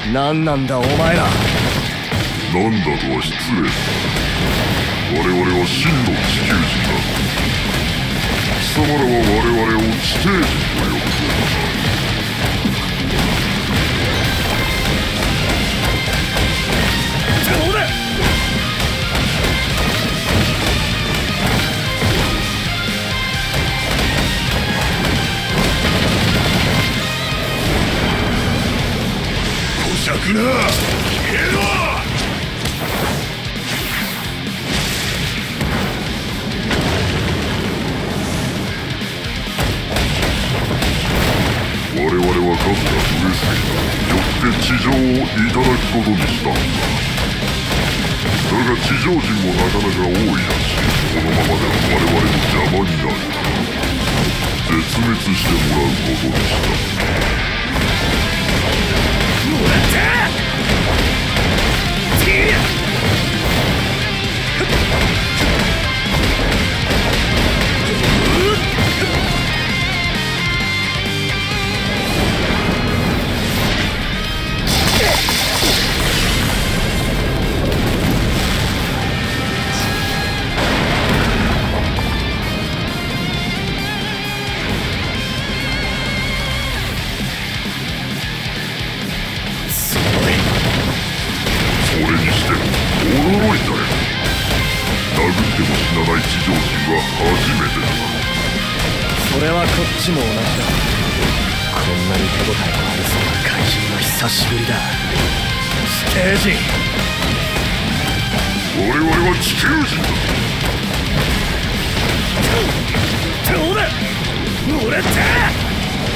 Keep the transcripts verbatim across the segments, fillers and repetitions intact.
何なんだお前ら。 なんだとは失礼だ。我々は真の地球人だ。貴様らは我々を地底人と呼ぶそうだ。 どうだ。 こしゃくな、消えろ。我々は数が増えすぎた。よって地上をいただくことにしたんだ。だが地上人もなかなか多いらしい。このままでは我々の邪魔になる。絶滅してもらうことにした。 もらったティーそれはこっちも同じだ。こんなに手応えのありそうな怪人は久しぶりだ。ステージ我々は地球人だ。 どうだもらった。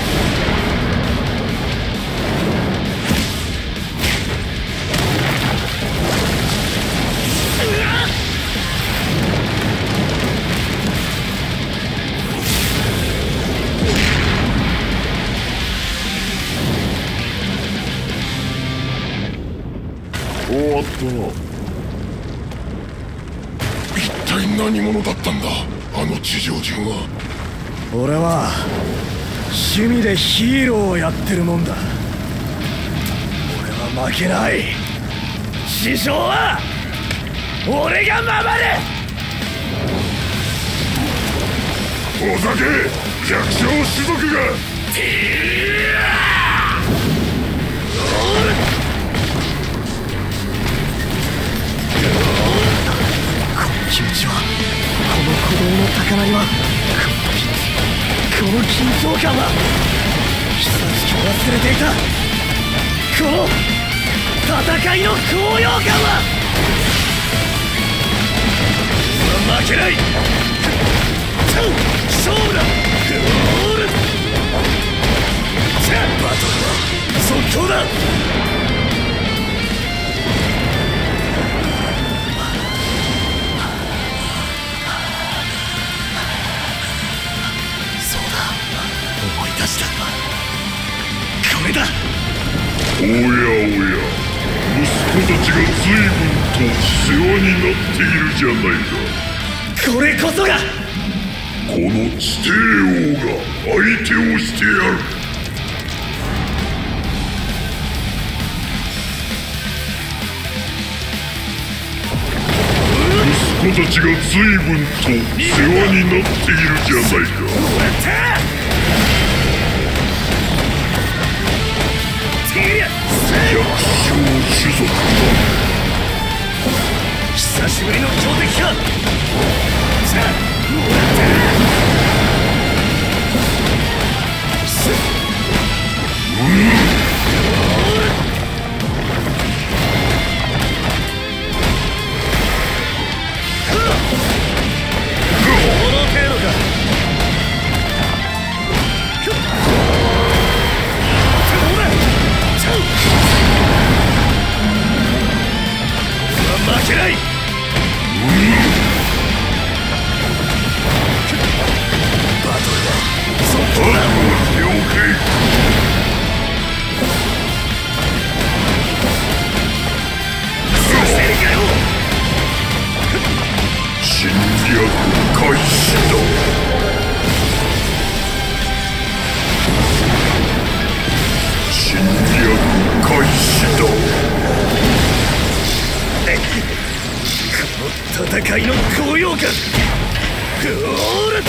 終わったな。一体何者だったんだ、あの地上人は。 俺は趣味でヒーローをやってるもんだ。俺は負けない。師匠は俺が守る。 お酒百姓種族がティー気持ちは、この鼓動の高鳴りは、この緊張感は久しく忘れていた。この戦いの高揚感は負けない。勝負だ。ゴール。バトルは即興だ。これだ。 おやおや、息子たちが随分と世話になっているじゃないか。 これこそがこの地底王が相手をしてやる。息子たちが随分と世話になっているじゃないか。百姓種族だ。 久しぶりの強敵か。さあもらった。うん負けない。うんバトルは即興だ。 了解。 させるかよ。 侵略開始だ。侵略開開始だ。 この戦いの高揚感、ほら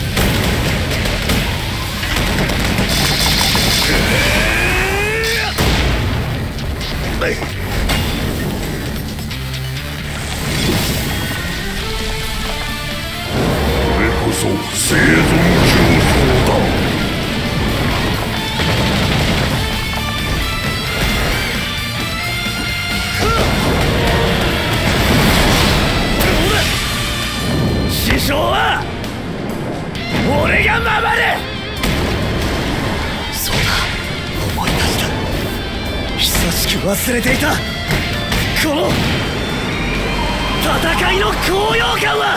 これこそ生存競争だ。 師匠は俺が守る。そうだ、思い出した。久しく忘れていたこの戦いの高揚感は。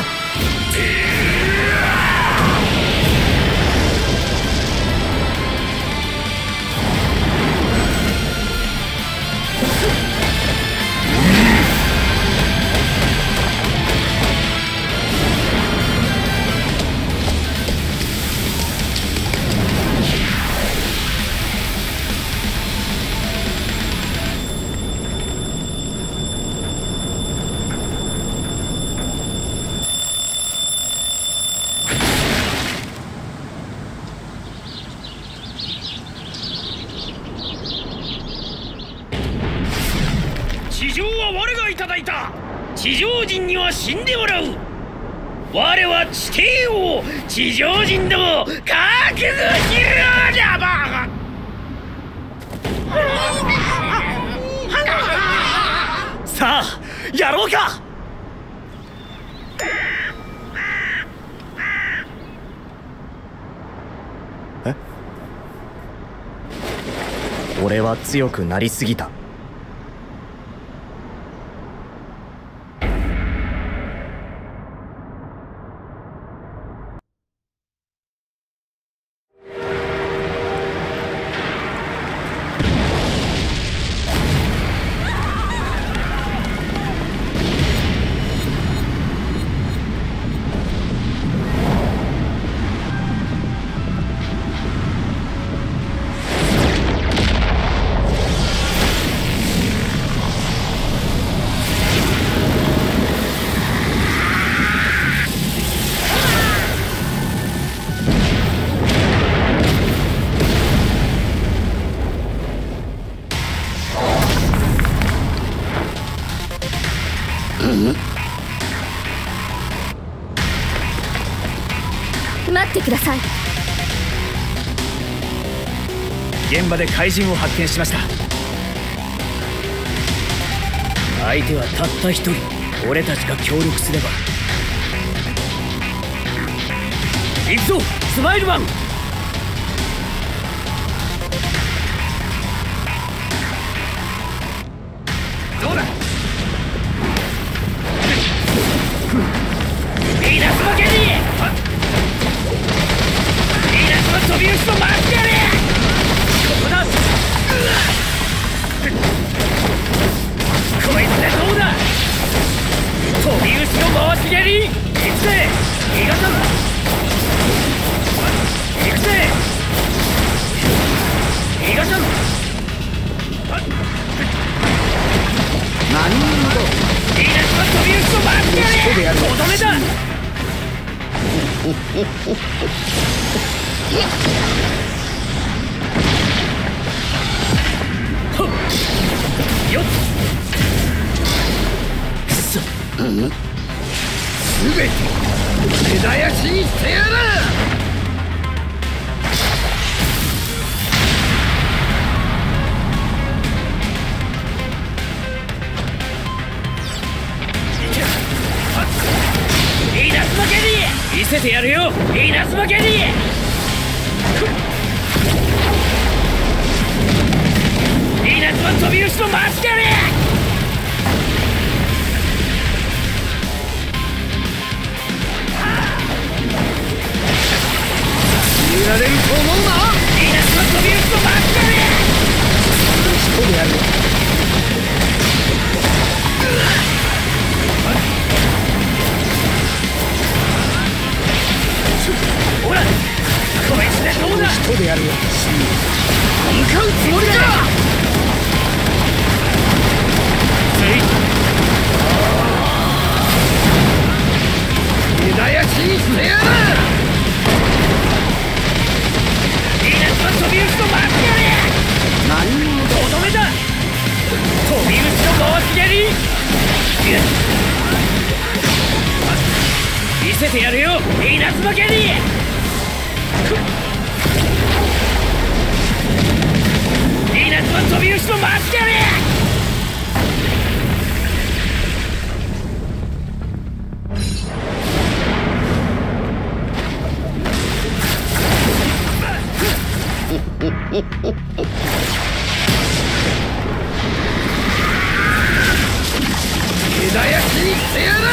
地上人には死んでもらう。我は地底を地上人ども覚悟しろだば。 さあやろうか。え？俺は強くなりすぎた。 待ってください。 現場で怪人を発見しました。 相手はたった一人。俺たちが協力すれば。行くぞスマイルマン。どうだ。いいなすまけに飛び打ちと回してやれ。ここだ。こいつでどうだ。飛び打ちの回し蹴り。行くぜ逃がさん。行くぜ逃がさん。何者だ。いいなすま飛び打ちと回してやれ。とどめだ。よっくそ、うん、すべて根絶やしにしてやる。いいなすまけに見せてやるよ。いいなすまけにいいなすま飛び打ちと回してやれ。見られると思うな。いいなすま飛び打ちと回してやれ。一人でやるよ。ほらこいつでどうだ。一人でやるよ。向かうつもりだ。 見せてやるよ稲妻家に。稲妻飛び牛も待ってやれ。枝焼きにしてやる。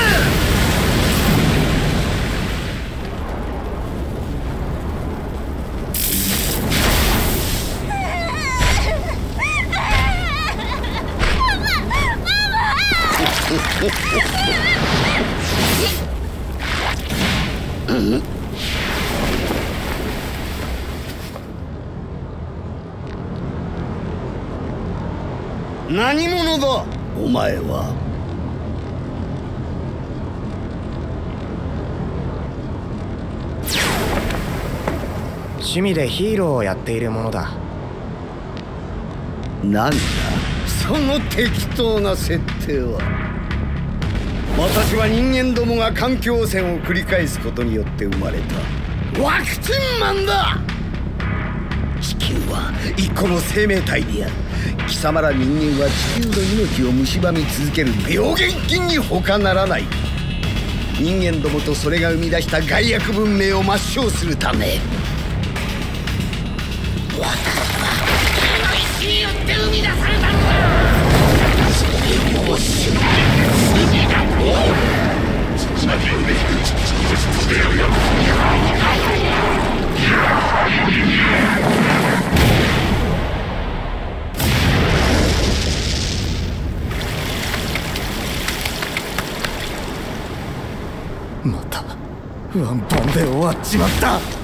何者だお前は。 趣味でヒーローをやっているものだ。 なんだその適当な設定は。私は人間どもが環境汚染を繰り返すことによって生まれたワクチンマンだ。地球は一個の生命体である。貴様ら人間は地球の命を蝕み続ける病原菌に他ならない。人間どもとそれが生み出した害悪文明を抹消するため、私はこの石によって生み出されたのだ。もう死ぬ罪だ。 またワンパンで終わっちまった。